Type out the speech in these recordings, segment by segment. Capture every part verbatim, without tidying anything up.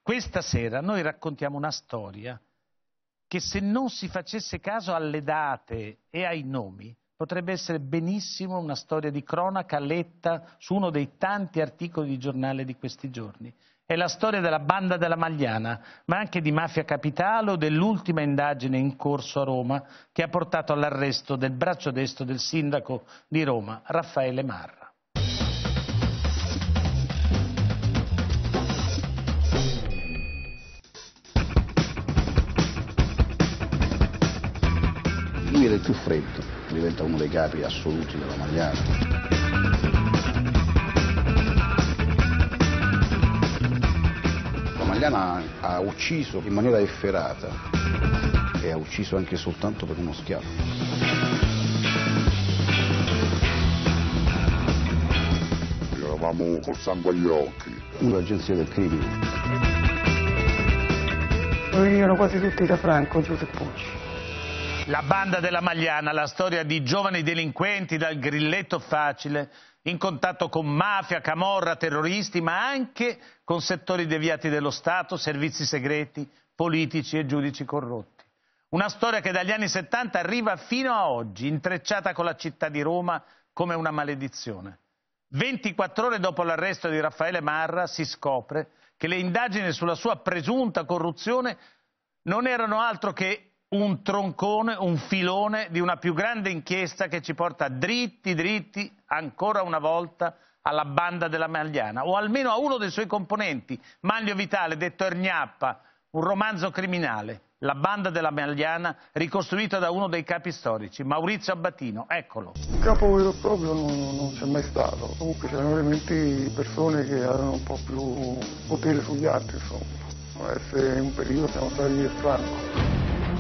Questa sera noi raccontiamo una storia che, se non si facesse caso alle date e ai nomi, potrebbe essere benissimo una storia di cronaca letta su uno dei tanti articoli di giornale di questi giorni. È la storia della banda della Magliana, ma anche di Mafia Capitale o dell'ultima indagine in corso a Roma che ha portato all'arresto del braccio destro del sindaco di Roma, Raffaele Marra. Lui era il più freddo, diventa uno dei capi assoluti della Magliana. La Magliana ha ucciso in maniera efferata e ha ucciso anche soltanto per uno schiaffo. Eravamo col sangue agli occhi. Un'agenzia del crimine. Venivano quasi tutti da Franco Giuseppucci. La banda della Magliana, la storia di giovani delinquenti dal grilletto facile, in contatto con mafia, camorra, terroristi, ma anche con settori deviati dello Stato, servizi segreti, politici e giudici corrotti. Una storia che dagli anni settanta arriva fino a oggi, intrecciata con la città di Roma come una maledizione. ventiquattro ore dopo l'arresto di Raffaele Marra si scopre che le indagini sulla sua presunta corruzione non erano altro che un troncone, un filone di una più grande inchiesta che ci porta dritti dritti ancora una volta alla banda della Magliana, o almeno a uno dei suoi componenti, Manlio Vitale, detto Ergnappa, un romanzo criminale. La banda della Magliana, ricostruita da uno dei capi storici, Maurizio Abbatino. Eccolo. Il capo vero e proprio non, non c'è mai stato. Comunque c'erano elementi, persone che avevano un po' più potere sugli altri, insomma. Può essere un periodo siamo stati io e Franco.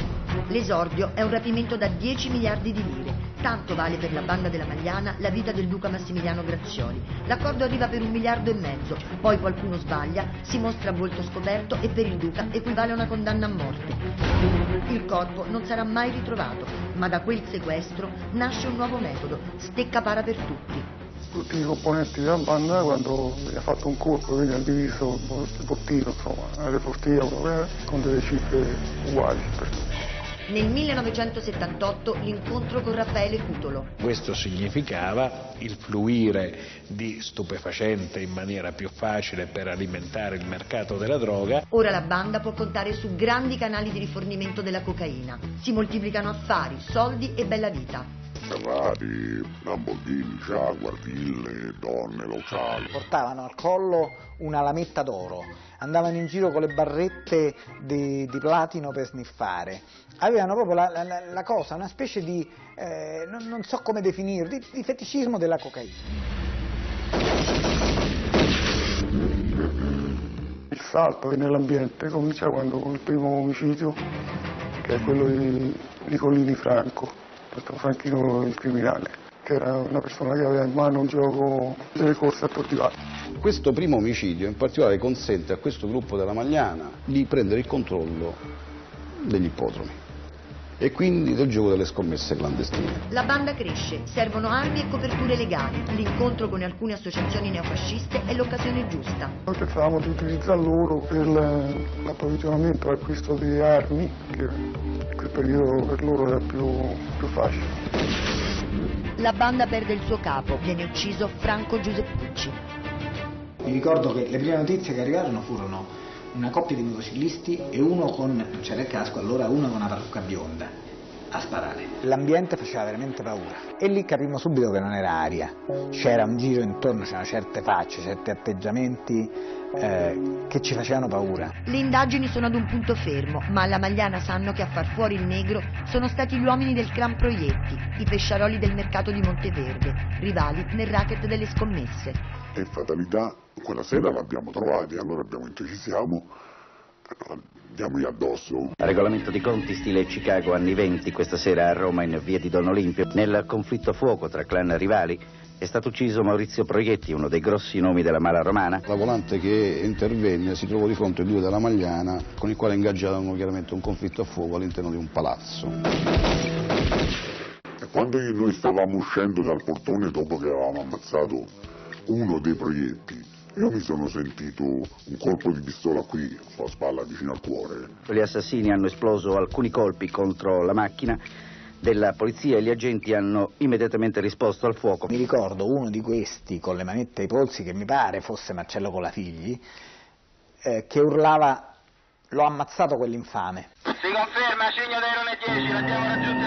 L'esordio è un rapimento da dieci miliardi di lire. Tanto vale per la banda della Magliana la vita del duca Massimiliano Grazioli. L'accordo arriva per un miliardo e mezzo, poi qualcuno sbaglia, si mostra a volto scoperto e per il duca equivale a una condanna a morte. Il corpo non sarà mai ritrovato, ma da quel sequestro nasce un nuovo metodo, stecca para per tutti. Tutti i componenti della banda, quando veniva fatto un colpo, venivano diviso il bottino, insomma, la reportia con delle cifre uguali per tutti. Nel millenovecentosettantotto l'incontro con Raffaele Cutolo. Questo significava il fluire di stupefacente in maniera più facile per alimentare il mercato della droga. Ora la banda può contare su grandi canali di rifornimento della cocaina. Si moltiplicano affari, soldi e bella vita. Ferrari, Lamborghini, Jaguar, ville, donne, locali. Portavano al collo una lametta d'oro, andavano in giro con le barrette di, di platino per sniffare. Avevano proprio la, la, la cosa, una specie di, eh, non, non so come definirlo, di, di feticismo della cocaina. Il salto nell'ambiente comincia quando con il primo omicidio, che è quello di Nicolini Franco, detto Franchino il criminale, che era una persona che aveva in mano un gioco delle corse a Tortivale. Questo primo omicidio in particolare consente a questo gruppo della Magliana di prendere il controllo degli ippodromi e quindi del gioco delle scommesse clandestine. La banda cresce, servono armi e coperture legali. L'incontro con alcune associazioni neofasciste è l'occasione giusta. Noi pensavamo di utilizzare loro per l'approvvigionamento e l'acquisto di armi, che in quel periodo per loro era più, più facile. La banda perde il suo capo, viene ucciso Franco Giuseppucci. Mi ricordo che le prime notizie che arrivarono furono una coppia di motociclisti e uno con, non c'era il casco, allora uno con una parrucca bionda a sparare. L'ambiente faceva veramente paura e lì capimmo subito che non era aria, c'era un giro intorno, c'erano certe facce, certi atteggiamenti eh, che ci facevano paura. Le indagini sono ad un punto fermo, ma alla Magliana sanno che a far fuori il negro sono stati gli uomini del clan Proietti, i pesciaroli del mercato di Monteverde, rivali nel racket delle scommesse. E fatalità, quella sera l'abbiamo trovati, allora abbiamo detto ci siamo, andiamogli addosso. Regolamento di conti stile Chicago anni venti, questa sera a Roma in via di Don Olimpio. Nel conflitto a fuoco tra clan rivali è stato ucciso Maurizio Proietti, uno dei grossi nomi della mala romana. La volante che intervenne si trovò di fronte a due della Magliana, con il quale ingaggiarono chiaramente un conflitto a fuoco all'interno di un palazzo. E quando noi stavamo uscendo dal portone dopo che avevamo ammazzato uno dei Proietti, Io mi sono sentito un colpo di pistola qui, sulla spalla, vicino al cuore. Gli assassini hanno esploso alcuni colpi contro la macchina della polizia e gli agenti hanno immediatamente risposto al fuoco. Mi ricordo uno di questi con le manette ai polsi, che mi pare fosse Marcello Colafigli, eh, che urlava: l'ho ammazzato quell'infame. Si conferma, Cigno dei dieci, l'abbiamo raggiunto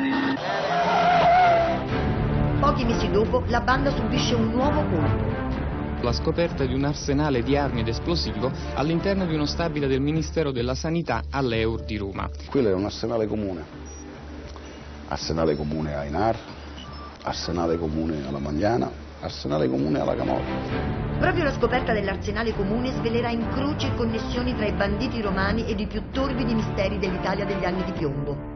e bloccati. Pochi mesi dopo la banda subisce un nuovo colpo. La scoperta di un arsenale di armi ed esplosivo all'interno di uno stabile del Ministero della Sanità all'E U R di Roma. Quello è un arsenale comune. Arsenale comune a Enar, arsenale comune alla Magliana, arsenale comune alla Camorra. Proprio la scoperta dell'arsenale comune svelerà incroci e connessioni tra i banditi romani ed i più torbidi misteri dell'Italia degli anni di piombo.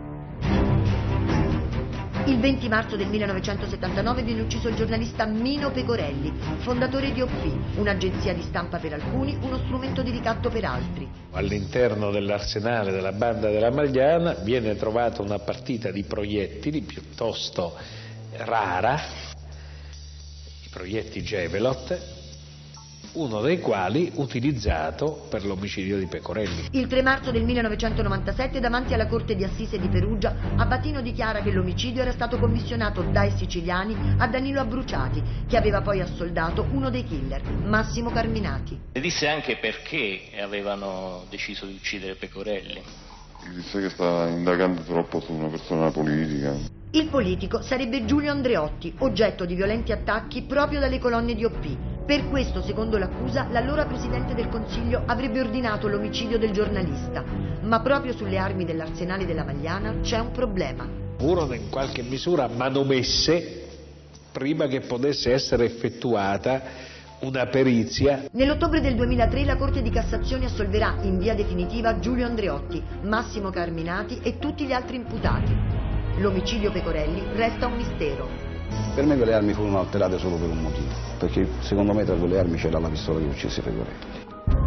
Il venti marzo del millenovecentosettantanove viene ucciso il giornalista Mino Pecorelli, fondatore di O P, un'agenzia di stampa per alcuni, uno strumento di ricatto per altri. All'interno dell'arsenale della banda della Magliana viene trovata una partita di proiettili piuttosto rara, i proiettili Javelot, uno dei quali utilizzato per l'omicidio di Pecorelli. Il tre marzo del millenovecentonovantasette, davanti alla Corte di Assise di Perugia, Abatino dichiara che l'omicidio era stato commissionato dai siciliani a Danilo Abbruciati, che aveva poi assoldato uno dei killer, Massimo Carminati. E disse anche perché avevano deciso di uccidere Pecorelli. Disse che sta indagando troppo su una persona politica. Il politico sarebbe Giulio Andreotti, oggetto di violenti attacchi proprio dalle colonne di O P. Per questo, secondo l'accusa, l'allora Presidente del Consiglio avrebbe ordinato l'omicidio del giornalista. Ma proprio sulle armi dell'arsenale della Magliana c'è un problema. Furono in qualche misura manomesse prima che potesse essere effettuata una perizia. Nell'ottobre del duemilatré la Corte di Cassazione assolverà in via definitiva Giulio Andreotti, Massimo Carminati e tutti gli altri imputati. L'omicidio Pecorelli resta un mistero. Per me quelle armi furono alterate solo per un motivo, perché secondo me tra quelle armi c'era la pistola che uccise Pecorelli.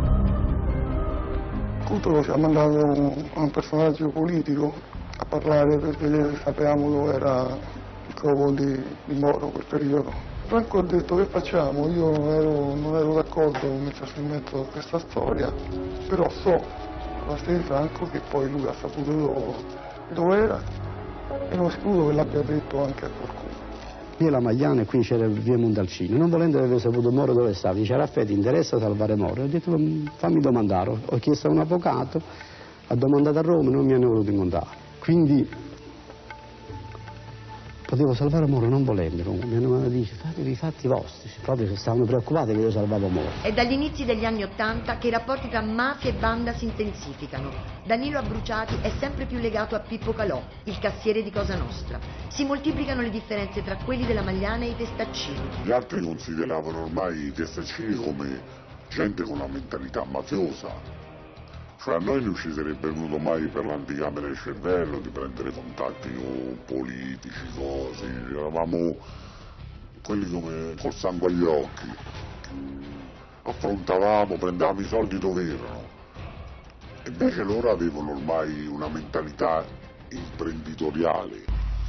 Tutto ci ha mandato un personaggio politico a parlare perché sapevamo dove era il covo di, di Moro quel periodo. Franco ha detto: che facciamo? Io non ero, non ero d'accordo con mettersi in mezzo a questa storia, però so, a parte di Franco, che poi lui ha saputo dove, dove era e non escludo che l'abbia detto anche a qualcuno. Via la Magliana e qui c'era via Montalcino, non volendo aver saputo Moro dove stava, dice: Raffaele, ti interessa salvare Moro? Ho detto: fammi domandare, ho chiesto a un avvocato, ha domandato a Roma, non mi hanno voluto incontrare, quindi potevo salvare Moro non volendo. Mi hanno detto: fatevi i fatti vostri, proprio se stavano preoccupati che io salvavo Moro. È dagli inizi degli anni Ottanta che i rapporti tra mafia e banda si intensificano. Danilo Abbruciati è sempre più legato a Pippo Calò, il cassiere di Cosa Nostra. Si moltiplicano le differenze tra quelli della Magliana e i testaccini. Gli altri consideravano ormai i testaccini come gente con una mentalità mafiosa. Cioè a noi non ci sarebbe venuto mai per l'anticamera del cervello di prendere contatti con politici, cose. Eravamo quelli come col sangue agli occhi. Affrontavamo, prendevamo i soldi dove erano. Invece loro avevano ormai una mentalità imprenditoriale.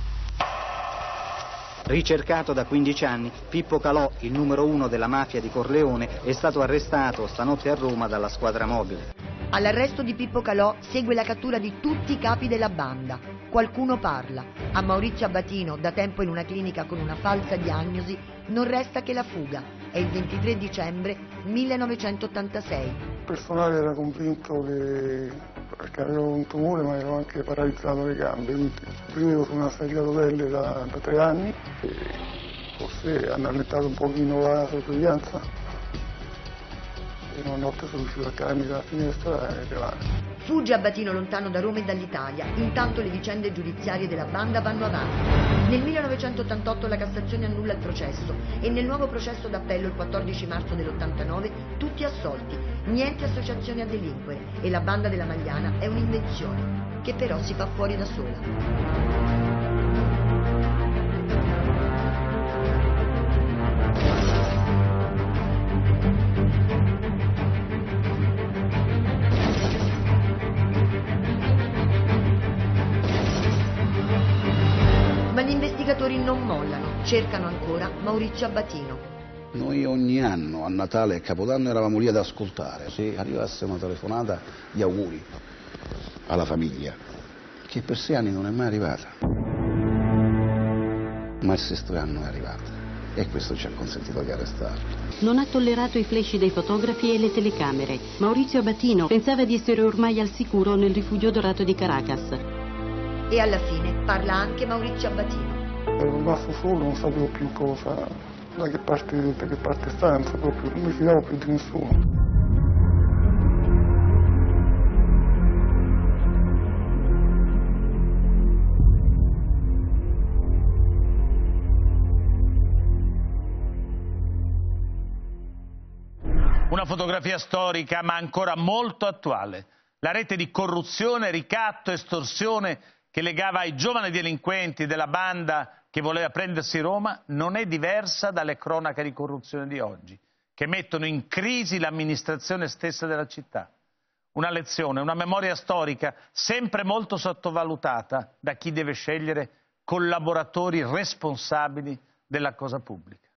Ricercato da quindici anni, Pippo Calò, il numero uno della mafia di Corleone, è stato arrestato stanotte a Roma dalla squadra mobile. All'arresto di Pippo Calò segue la cattura di tutti i capi della banda. Qualcuno parla. A Maurizio Abatino, da tempo in una clinica con una falsa diagnosi, non resta che la fuga. È il ventitré dicembre millenovecentottantasei. Il personale era convinto che, perché avevo un tumore, ma avevo anche paralizzato le gambe, quindi vivevo su una sedia a rotelle da, da tre anni e forse hanno allentato un pochino la sorveglianza. E una notte sono riuscito a cavarmi dalla finestra e levare. Fugge Abatino lontano da Roma e dall'Italia, intanto le vicende giudiziarie della banda vanno avanti. Nel millenovecentottantotto la Cassazione annulla il processo e nel nuovo processo d'appello il quattordici marzo dell'ottantanove tutti assolti, niente associazione a delinquere e la banda della Magliana è un'invenzione, che però si fa fuori da sola. Ma gli investigatori non mollano, cercano ancora Maurizio Abatino. Noi ogni anno, a Natale e a Capodanno, eravamo lì ad ascoltare. Se arrivasse una telefonata di auguri alla famiglia, che per sei anni non è mai arrivata, ma il sesto anno è arrivata e questo ci ha consentito di arrestarlo. Non ha tollerato i flash dei fotografi e le telecamere. Maurizio Abatino pensava di essere ormai al sicuro nel rifugio dorato di Caracas. E alla fine parla anche Maurizio Abatino. Ero rimasto solo, non sapevo più cosa, da che parte, da che parte stare, non sapevo più, non mi fidavo più di nessuno. Una fotografia storica ma ancora molto attuale. La rete di corruzione, ricatto, estorsione che legava ai giovani delinquenti della banda che voleva prendersi Roma non è diversa dalle cronache di corruzione di oggi, che mettono in crisi l'amministrazione stessa della città. Una lezione, una memoria storica sempre molto sottovalutata da chi deve scegliere collaboratori responsabili della cosa pubblica.